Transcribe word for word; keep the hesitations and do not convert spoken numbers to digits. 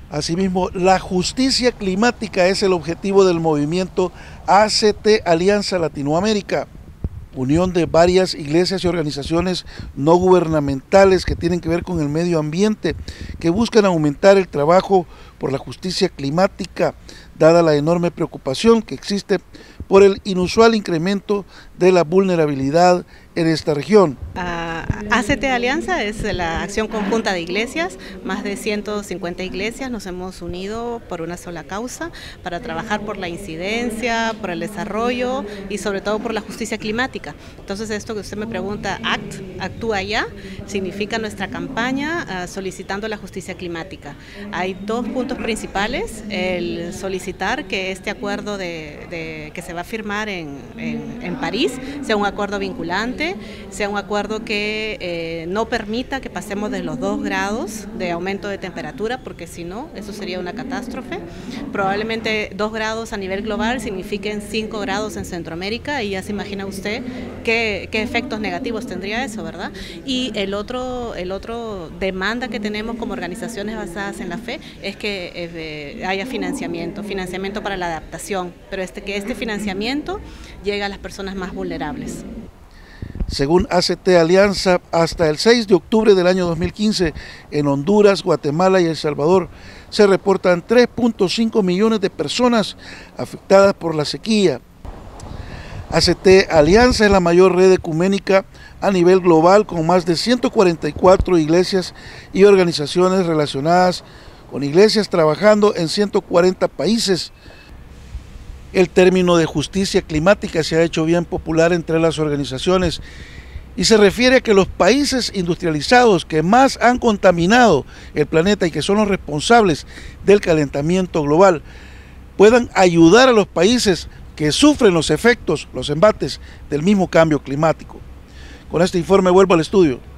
Asimismo, la justicia climática es el objetivo del movimiento A C T Alianza Latinoamérica, unión de varias iglesias y organizaciones no gubernamentales que tienen que ver con el medio ambiente, que buscan aumentar el trabajo por la justicia climática, dada la enorme preocupación que existe por el inusual incremento de la vulnerabilidad en esta región. Uh, A C T Alianza es la acción conjunta de iglesias, más de ciento cincuenta iglesias nos hemos unido por una sola causa para trabajar por la incidencia, por el desarrollo y sobre todo por la justicia climática. Entonces esto que usted me pregunta, A C T, Actúa Ya, significa nuestra campaña uh, solicitando la justicia climática. Hay dos puntos principales, el solicitar que este acuerdo de, de, que se va a firmar en, en, en París sea un acuerdo vinculante, sea un acuerdo que eh, no permita que pasemos de los dos grados de aumento de temperatura, porque si no, eso sería una catástrofe. Probablemente dos grados a nivel global signifiquen cinco grados en Centroamérica, y ya se imagina usted qué, qué efectos negativos tendría eso, ¿verdad? Y el otro, el otro demanda que tenemos como organizaciones basadas en la fe es que eh, haya financiamiento, financiamiento para la adaptación, pero este, que este financiamiento llegue a las personas más vulnerables. Según A C T Alianza, hasta el seis de octubre del año dos mil quince, en Honduras, Guatemala y El Salvador se reportan tres punto cinco millones de personas afectadas por la sequía. A C T Alianza es la mayor red ecuménica a nivel global, con más de ciento cuarenta y cuatro iglesias y organizaciones relacionadas, con iglesias trabajando en ciento cuarenta países. El término de justicia climática se ha hecho bien popular entre las organizaciones y se refiere a que los países industrializados que más han contaminado el planeta y que son los responsables del calentamiento global puedan ayudar a los países que sufren los efectos, los embates del mismo cambio climático. Con este informe vuelvo al estudio.